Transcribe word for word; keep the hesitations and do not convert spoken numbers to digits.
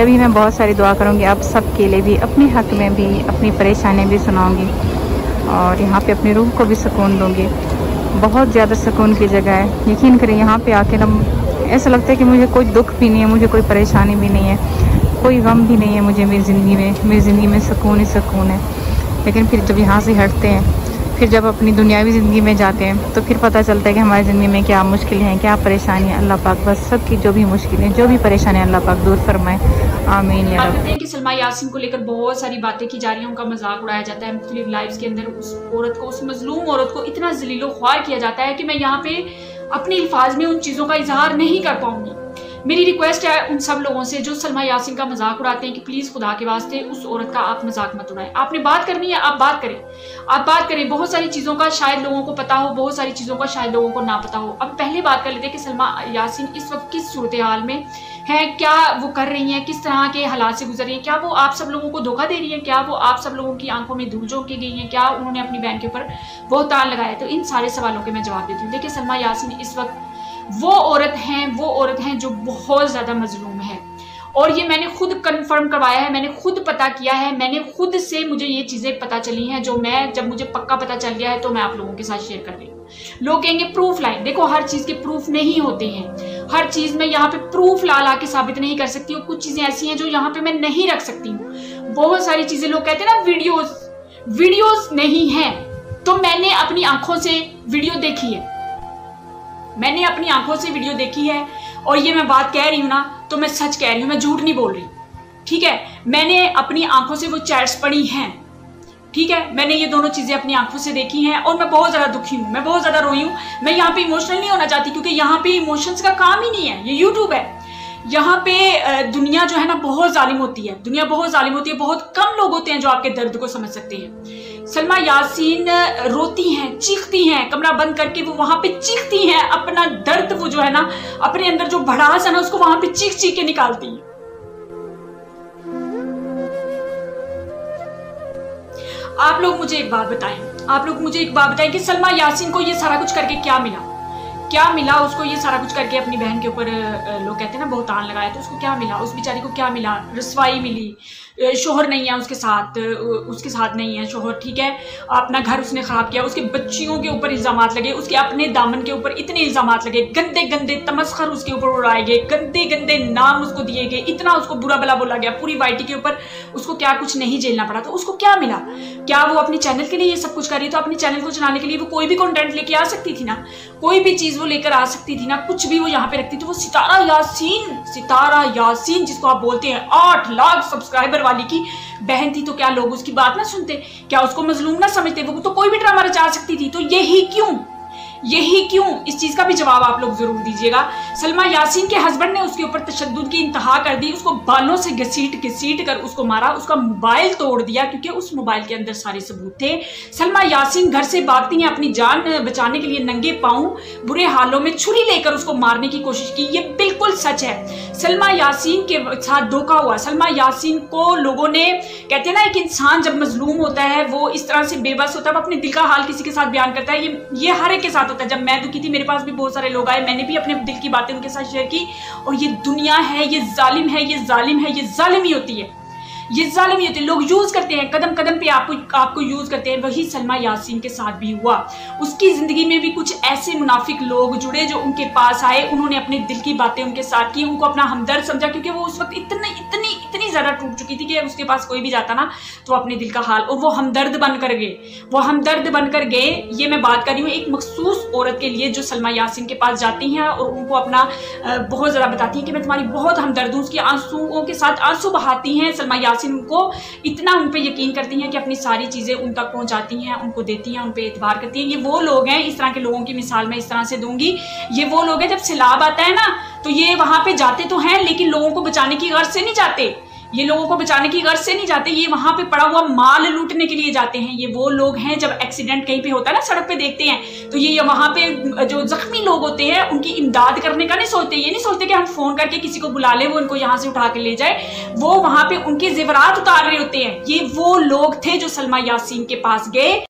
तभी मैं बहुत सारी दुआ करूँगी आप सबके लिए भी, अपने हक में भी, अपनी परेशानी भी सुनाऊँगी और यहाँ पे अपनी रूह को भी सुकून दूँगी। बहुत ज़्यादा सुकून की जगह है, यकीन करें। यहाँ पे आके ना ऐसा लगता है कि मुझे कोई दुख भी नहीं है, मुझे कोई परेशानी भी नहीं है, कोई गम भी नहीं है मुझे मेरी ज़िंदगी में। मेरी ज़िंदगी में सुकून ही सुकून है। लेकिन फिर जब यहाँ से हटते हैं, फिर जब अपनी दुनियावी ज़िंदगी में जाते हैं, तो फिर पता चलता है कि हमारी ज़िंदगी में क्या मुश्किलें हैं, क्या परेशानी है। अल्लाह पाक बस सबकी जो भी मुश्किलें, जो भी परेशानी अल्लाह पाक दूर फरमाए, आमीन या रब। हैं कि सलमा यासीन को लेकर बहुत सारी बातें की जा रही हैं, उनका मजाक उड़ाया जाता है मुख्तलिफ लाइव्स के अंदर। उस औरत को, उस मजलूम औरत को इतना जलीलो ख्वार किया जाता है कि मैं यहाँ पे अपने अल्फाज में उन चीज़ों का इजहार नहीं कर पाऊंगी। मेरी रिक्वेस्ट है उन सब लोगों से जो सलमा यासीन का मजाक उड़ाते हैं कि प्लीज खुदा के वास्ते उस औरत का आप मजाक मत उड़ाएं। आपने बात करनी है, आप बात करें, आप बात करें। बहुत सारी चीजों का शायद लोगों को पता हो, बहुत सारी चीजों का शायद लोगों को ना पता हो। अब पहले बात कर लेते हैं कि सलमा यासीन इस वक्त किस सूरत हाल में है, क्या वो कर रही हैं, किस तरह के हालात से गुजर रही हैं, क्या वो आप सब लोगों को धोखा दे रही है, क्या वो आप सब लोगों की आंखों में धूल झोंक के गई हैं, क्या उन्होंने अपनी बहन के ऊपर बहुतान लगाया। तो इन सारे सवालों के मैं जवाब देती हूँ। देखिए, सलमा यासीन इस वक्त वो औरत हैं वो औरत हैं जो बहुत ज्यादा मजलूम है, और ये मैंने खुद कंफर्म करवाया है, मैंने खुद पता किया है, मैंने खुद से मुझे ये चीजें पता चली हैं, जो मैं जब मुझे पक्का पता चल गया है तो मैं आप लोगों के साथ शेयर कर रही हूँ। लोग कहेंगे प्रूफ लाइन, देखो हर चीज के प्रूफ नहीं होते हैं, हर चीज में यहाँ पे प्रूफ ला ला के साबित नहीं कर सकती, और कुछ चीजें ऐसी हैं जो यहाँ पे मैं नहीं रख सकती हूँ। बहुत सारी चीजें लोग कहते हैं ना वीडियोस वीडियोस नहीं है, तो मैंने अपनी आंखों से वीडियो देखी है, मैंने अपनी आंखों से वीडियो देखी है, और ये मैं बात कह रही हूँ ना तो मैं सच कह रही हूँ, मैं झूठ नहीं बोल रही, ठीक है। मैंने अपनी आंखों से वो चैट्स पढ़ी हैं, ठीक है। मैंने ये दोनों चीजें अपनी आंखों से देखी हैं, और मैं बहुत ज्यादा दुखी हूँ, मैं बहुत ज्यादा रोई हूँ। मैं यहाँ पे इमोशनल नहीं होना चाहती, क्योंकि यहाँ पे इमोशंस का काम ही नहीं है, ये यूट्यूब है। यहाँ पे दुनिया जो है ना बहुत जालिम होती है, दुनिया बहुत जालिम होती है, बहुत कम लोग होते हैं जो आपके दर्द को समझ सकते हैं। सलमा यासीन रोती हैं, चीखती हैं, कमरा बंद करके वो वहां पे चीखती हैं, अपना दर्द वो जो है ना, अपने अंदर जो भड़ास है ना, उसको वहां पे चीख चीख के निकालती हैं। आप लोग मुझे एक बात बताएं, आप लोग मुझे एक बात बताएं कि सलमा यासीन को ये सारा कुछ करके क्या मिला, क्या मिला उसको? ये सारा कुछ करके अपनी बहन के ऊपर लोग कहते हैं ना बहुतान लगाया, तो उसको क्या मिला? उस बेचारी को क्या मिला? रसवाई मिली, शोहर नहीं है उसके साथ, उसके साथ नहीं है शोहर, ठीक है। अपना घर उसने खराब किया, उसके बच्चियों के ऊपर इल्जामात लगे, उसके अपने दामन के ऊपर इतने इल्जामात लगे, गंदे गंदे तमस्खर उसके ऊपर उड़ाए गए, गंदे गंदे नाम उसको दिए गए, इतना उसको बुरा भला बोला गया, पूरी वाइटी के ऊपर उसको क्या कुछ नहीं झेलना पड़ा। तो उसको क्या मिला? क्या वो अपने चैनल के लिए ये सब कुछ कर रही? तो अपने चैनल को चलाने के लिए वो कोई भी कंटेंट लेके आ सकती थी ना, कोई भी चीज वो लेकर आ सकती थी ना, कुछ भी वो यहाँ पे रखती थी। वो सितारा यासीन, सितारा यासीन जिसको आप बोलते हैं, आठ लाख सब्सक्राइबर वाली की बहन थी, तो क्या लोग उसकी बात ना सुनते? क्या उसको मजलूम ना समझते? वो तो कोई भी ड्रामा रचा सकती थी। तो यही क्यों, यही क्यों? इस चीज का भी जवाब आप लोग जरूर दीजिएगा। सलमा यासीन के हस्बैंड ने उसके ऊपर तशद्दुद की इंतहा कर दी, उसको बालों से घसीट घसीट कर उसको मारा, उसका मोबाइल तोड़ दिया, क्योंकि उस मोबाइल के अंदर सारे सबूत थे। सलमा यासीन घर से भागती हैं अपनी जान बचाने के लिए, नंगे पांव बुरे हालों में छुरी लेकर उसको मारने की कोशिश की। ये बिल्कुल सच है। सलमा यासीन के साथ धोखा हुआ। सलमा यासीन को लोगों ने, कहते हैं ना एक इंसान जब मजलूम होता है वो इस तरह से बेबस होता है, वो अपने दिल का हाल किसी के साथ बयान करता है। ये ये हर एक के साथ होता है। जब मैं दुखी थी मेरे पास भी बहुत सारे लोग आए, मैंने भी अपने दिल की बातें उनके साथ शेयर की। और ये दुनिया है, ये जालिम है, ये जालिम है, ये जालिम ही होती है, ये जालिम ही होती है। लोग यूज करते हैं, कदम कदम पे आपको आपको यूज करते हैं। वही सलमा यासीन के साथ भी हुआ। उसकी जिंदगी में भी कुछ ऐसे मुनाफिक लोग जुड़े जो उनके पास आए, उन्होंने अपने दिल की बातें उनके साथ की, उनको अपना हमदर्द समझा, क्योंकि वो उस वक्त इतनी इतनी इतनी ज्यादा टूट चुकी थी कि उसके पास कोई भी जाता ना तो अपने दिल का हाल, और वो हमदर्द बनकर गए, वो हमदर्द बनकर गए। ये मैं बात कर रही हूँ एक मखसूस औरत के लिए जो सलमा यासीन के पास जाती हैं और उनको अपना बहुत ज्यादा बताती हैं कि मैं तुम्हारी बहुत हमदर्द हूँ। उसके आंसुओं के साथ आंसू बहाती हैं सलमा यासीन, उनको इतना उन पे यकीन करती हैं कि अपनी सारी चीजें उन तक पहुंचाती हैं, उनको देती हैं, उन पे एतबार करती हैं। ये वो लोग हैं, इस तरह के लोगों की मिसाल मैं इस तरह से दूंगी, ये वो लोग हैं जब सैलाब आता है ना तो ये वहां पे जाते तो हैं लेकिन लोगों को बचाने की गर्ज से नहीं जाते, ये लोगों को बचाने की गर्ज से नहीं जाते, ये वहां पे पड़ा हुआ माल लूटने के लिए जाते हैं। ये वो लोग हैं जब एक्सीडेंट कहीं पे होता है ना, सड़क पे देखते हैं तो ये वहां पे जो जख्मी लोग होते हैं उनकी इमदाद करने का नहीं सोचते। ये नहीं सोचते कि हम फोन करके किसी को बुला ले, वो इनको यहाँ से उठा के ले जाए। वो वहां पे उनके जेवरात उतार रहे होते हैं। ये वो लोग थे जो सलमा यासीन के पास गए।